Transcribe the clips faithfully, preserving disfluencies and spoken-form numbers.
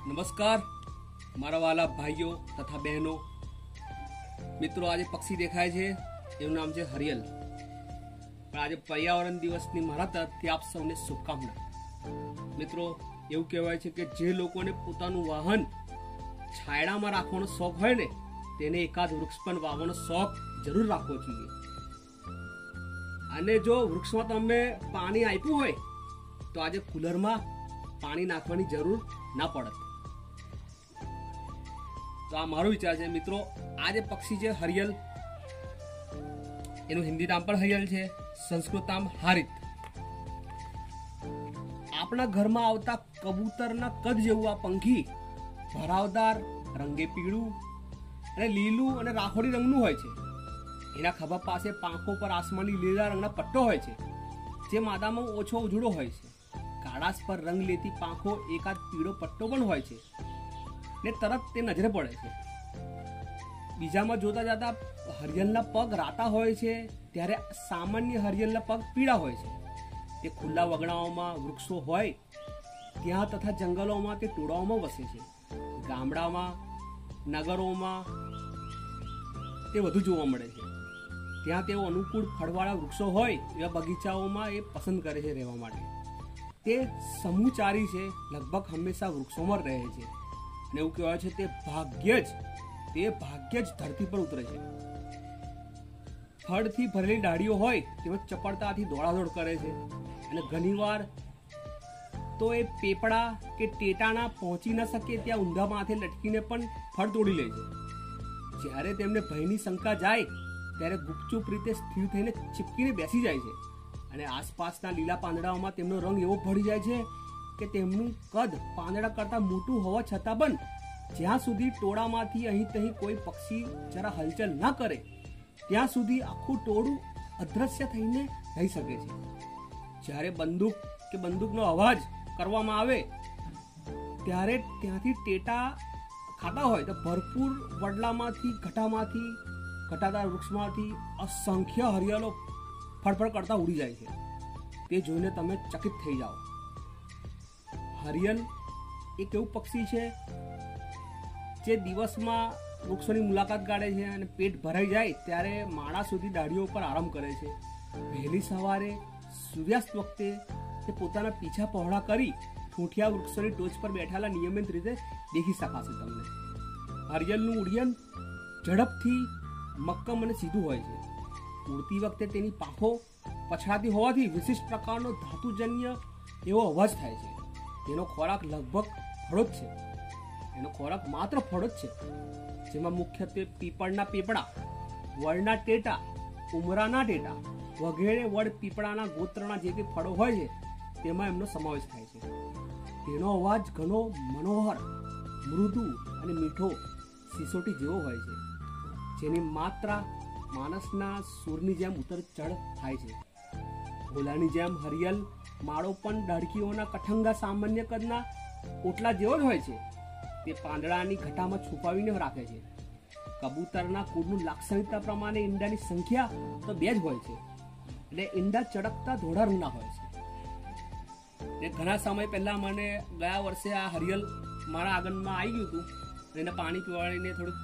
નમસ્કાર મારા વાલા ભાઈઓ તથા બહેનો મિત્રો, આજે પક્ષી દેખાય છે એનું નામ છે હરિયલ. પણ આજે પર્યાવરણ દિવસની મારા તરફથી આપ સૌને શુભકામના. મિત્રો, એવું કહેવાય છે કે જે લોકોને પોતાનું વાહન છાયડામાં રાખવાનો શોખ હોય ને, તેને એકાદ વૃક્ષ પણ વાવવાનો શોખ જરૂર રાખવો જોઈએ. અને જો વૃક્ષમાં તમે પાણી આપ્યું હોય તો આજે કુલરમાં પાણી નાખવાની જરૂર ના પડે. તો આ મારો વિચાર છે મિત્રો. આ જે પક્ષી છે હરિયલ, એનું હિન્દી નામ પણ હરિયલ છે, સંસ્કૃત નામ હારિત. આપણા ઘરમાં આવતા કબૂતરના કદ જેવું આ પંખી ભરાવદાર, રંગે પીળું અને લીલું અને રાખોડી રંગનું હોય છે. એના ખભા પાસે પાંખો પર આસમાની લીલા રંગના પટ્ટો હોય છે, જે માદામાં ઓછો ઉજળો હોય છે. કાળાશ પર રંગ લેતી પાંખો એકાદ પીળો પટ્ટો પણ હોય છે ને તરત તે નજરે પડે છે. બીજામાં જોતા જતા હરિયલના પગ રાતા હોય છે, ત્યારે સામાન્ય હરિયલના પગ પીળા હોય છે. તે ખુલ્લા વગડાઓમાં, વૃક્ષો હોય ત્યાં તથા જંગલોમાં તે ટોળાઓમાં વસે છે. ગામડામાં, નગરોમાં તે વધુ જોવા મળે છે. ત્યાં તેઓ અનુકૂળ ફળવાળા વૃક્ષો હોય એવા બગીચાઓમાં એ પસંદ કરે છે રહેવા માટે. તે સમૂહચારી છે, લગભગ હંમેશા વૃક્ષોમાં રહે છે. અને એવું કહેવાય છે તે ભાગ્ય જ તે ભાગ્ય જ ધરતી પર ઉતરે છે. ફળથી ભરેલી ડાળીઓ હોય તેમાં ચપળતાથી દોડાદોડ કરે છે. અને ઘણીવાર તો એ પેપડા કે ટેટાના પહોંચી ન શકે ત્યાં ઊંધા માથે લટકીને પણ ફળ તોડી લે છે. જ્યારે તેમને ભયની શંકા જાય ત્યારે ગુપચુપ રીતે સ્થિર થઈને ચીપકીને બેસી જાય છે. અને આસપાસના લીલા પાંદડાઓમાં તેમનો રંગ એવો ભળી જાય છે કે તેમનું કદ પાંદડા કરતાં મોટું હોવા છતાં પણ જ્યાં સુધી ટોળામાંથી અહીં તહીં કોઈ પક્ષી જરા હલચલ ના કરે ત્યાં સુધી આખું ટોળું અદ્રશ્ય થઈને રહી શકે છે. જ્યારે બંદૂક કે બંદૂકનો અવાજ કરવામાં આવે ત્યારે ત્યાંથી ટેટા ખાતા હોય તો ભરપૂર વડલામાંથી, ઘટામાંથી, ઘટાદાર વૃક્ષમાંથી અસંખ્ય હરિયલો ફડફડ કરતા ઉડી જાય છે. તે જોઈને તમે ચકિત થઈ જાઓ. હરિયલ એક એવું પક્ષી છે જે દિવસમાં વૃક્ષોની મુલાકાત કાઢે છે અને પેટ ભરાઈ જાય ત્યારે માળા સુધી ડાળીઓ ઉપર આરામ કરે છે. વહેલી સવારે સૂર્યાસ્ત વખતે તે પોતાના પીછા પહોળા કરી ઠૂંઠિયા વૃક્ષોની ટોચ પર બેઠેલા નિયમિત રીતે દેખી શકાશે તમને. હરિયલનું ઉડ્ડયન ઝડપથી મક્કમ અને સીધું હોય છે. ઉડતી વખતે તેની પાંખો પછડાતી હોવાથી વિશિષ્ટ પ્રકારનો ધાતુજન્ય એવો અવાજ થાય છે. તેનો ખોરાક લગભગ ફળો જ છે. એનો ખોરાક માત્ર ફળો જ છે, જેમાં મુખ્યત્વે પીપળના પીપળા, વડના ટેટા, ઉમરાના ટેટા વગેરે વડ પીપળાના ગોત્રના જે તે ફળો હોય છે તેમાં એમનો સમાવેશ થાય છે. તેનો અવાજ ઘણો મનોહર, મૃદુ અને મીઠો સિસોટી જેવો હોય છે, જેની માત્રા માણસના સૂરની જેમ ઉતર ચઢ થાય છે. ભોલાની જેમ હરિયલ માળો પણ ડાળકીઓના કઠંગા સામાન્ય કદના ઓટલા જેવો જ હોય છે. તે પાંદડાની ઘટામાં છુપાવીને રાખે છે. કબૂતરના કુળનું લાક્ષણિકતા પ્રમાણે ઈંડાની સંખ્યા તો બે જ હોય છે, એટલે ઈંડા ચળકતા ધોળા રંગના હોય છે. ને ઘણા સમય પહેલા મને ગયા વર્ષે આ હરિયલ મારા આંગણમાં આવી ગયું હતું. એને પાણી પીવાડીને થોડુંક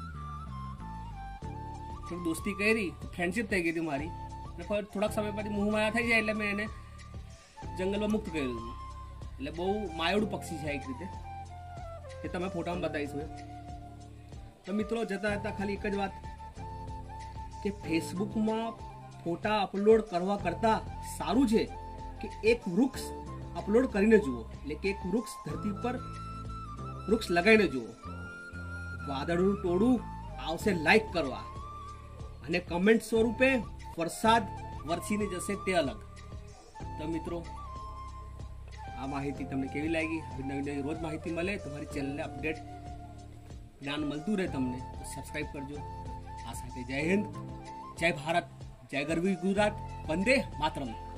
થોડી દોસ્તી કરી, ફ્રેન્ડશિપ થઈ ગઈ હતી મારી. અને થોડાક સમય પછી મોહ માયા થઈ જાય એટલે મેં એને જંગલમાં મુક્ત કર્યું હતું. એટલે બહુ માયોડું પક્ષી છે એક રીતે, એ તમે ફોટામાં બતાવીશું. તો મિત્રો, જતા જતા ખાલી એક જ વાત કે ફેસબુકમાં ફોટા અપલોડ કરવા કરતાં સારું છે કે એક વૃક્ષ અપલોડ કરીને જુઓ. એટલે કે એક વૃક્ષ ધરતી પર વૃક્ષ લગાવીને જુઓ. વાદળનું ટોળું આવશે લાઈક કરવા અને કમેન્ટ સ્વરૂપે વરસાદ વરસીને જશે તે અલગ. તો મિત્રો, આ માહિતી તમને કેવી લાગી? નવી નવી રોજ માહિતી મળે, તમારી ચેનલને અપડેટ જ્ઞાન મળતું રહે તમને, તો સબસ્ક્રાઈબ કરજો. આ સાથે જય હિન્દ, જય ભારત, જય ગરવી ગુજરાત, વંદે માતરમ.